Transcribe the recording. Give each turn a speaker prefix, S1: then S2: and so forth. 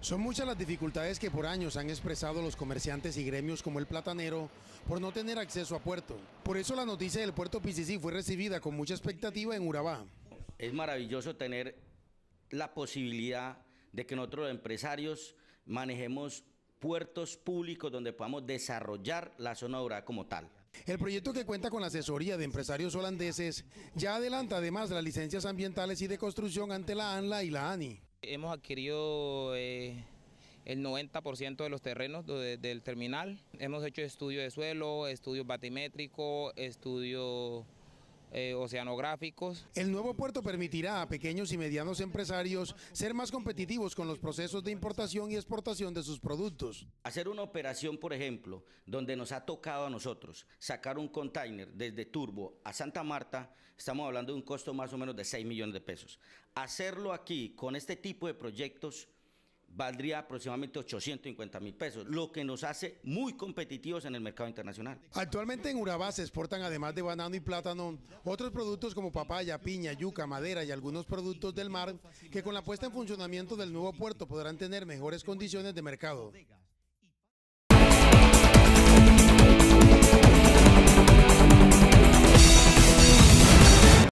S1: Son muchas las dificultades que por años han expresado los comerciantes y gremios como el platanero por no tener acceso a puerto. Por eso la noticia del puerto PCC fue recibida con mucha expectativa en Urabá.
S2: Es maravilloso tener la posibilidad de que nosotros los empresarios manejemos puertos públicos donde podamos desarrollar la zona de Urabá como tal.
S1: El proyecto, que cuenta con la asesoría de empresarios holandeses, ya adelanta además las licencias ambientales y de construcción ante la ANLA y la ANI.
S3: Hemos adquirido el 90% de los terrenos del terminal. Hemos hecho estudios de suelo, estudios batimétricos, estudios oceanográficos.
S1: El nuevo puerto permitirá a pequeños y medianos empresarios ser más competitivos con los procesos de importación y exportación de sus productos.
S2: Hacer una operación, por ejemplo, donde nos ha tocado a nosotros sacar un container desde Turbo a Santa Marta, estamos hablando de un costo más o menos de 6 millones de pesos. Hacerlo aquí con este tipo de proyectos valdría aproximadamente 850.000 pesos, lo que nos hace muy competitivos en el mercado internacional.
S1: Actualmente en Urabá se exportan, además de banano y plátano, otros productos como papaya, piña, yuca, madera y algunos productos del mar que con la puesta en funcionamiento del nuevo puerto podrán tener mejores condiciones de mercado.